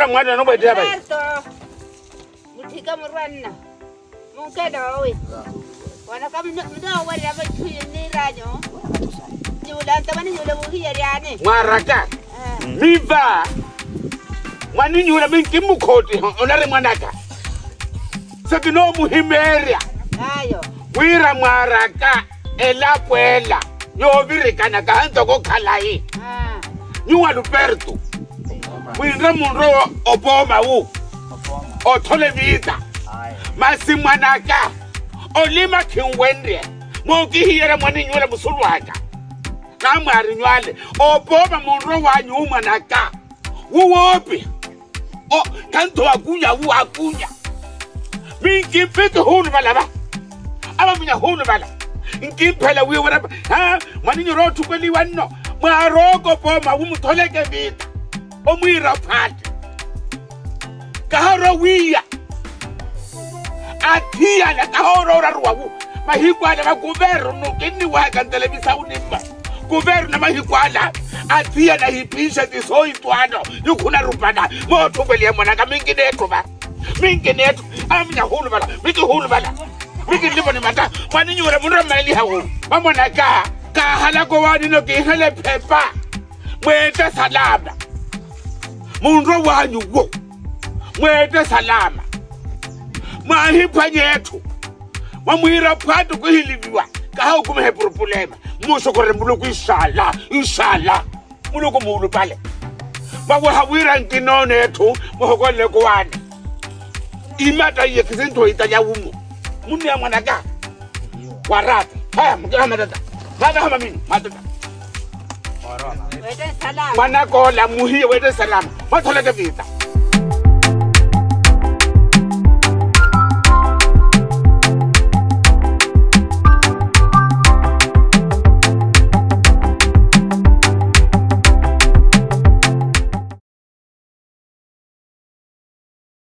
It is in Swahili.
Wira mwana no bwete bai. Mutika murwana. Mungkedo we. Wana kam ndo wala ba tuyini ranyo. Nyula tamani nyula buhiyari ane. Maraka. Miva. Mwani nyula mingi mukoti onare mwanaka. Sakino muhimeria. Ayo. Wira maraka ela kwela. Yo virikana ka antoko kalai. Nyua Luperto. Wira munro oboma wu. Otole vita. Masimwanaka. Olima kinwendre. Moki hiyera mwani nyula musulwaka. Kamari nywale. Oboma munro wa nyuma naka. Wuwopi. O kanto akunya wu akunya. Mingi mpito hulu balaba. Aba minya hulu bala. Nkimpela wi wala. Ha, mwani nyoro tukweli wano. Maroko poma wu mutoleke vita. Omwira pati. Kaharo wiya. Atia na kahoro raruwa. Mahikwala na guverno nukini waka televisa unimba. Guverno na mahikwala. Atia na hipisha tisoi tuano. Yukuna rupana. Motu kweli ya mwanaka mingi netu ba. Mingi netu. Amina hulu bala. Mingi hulu bala. Mingi lipo ni mata. Mwani nyura munura maili hawu. Mamwanaka. Kahala kwa wani no kihale pepa. Mwete salama. Munro wanyu wo. Mwete salama. Mahipa nyetu. Mwamwira patu kuhilibiwa. Kahau kumehe problema. Musokore muluku inshallah. Inshallah. Muluku mulu pale. Mwawe hawira nkinone etu. Muhokole kuwani. Imata iye kizinto itanya umu. Muni ya mwanaka. Warata. Haya mkila matata. Mata hama mini. Matata. Wede salama. Mwanako la muhiya wede salama. Matoleke vita.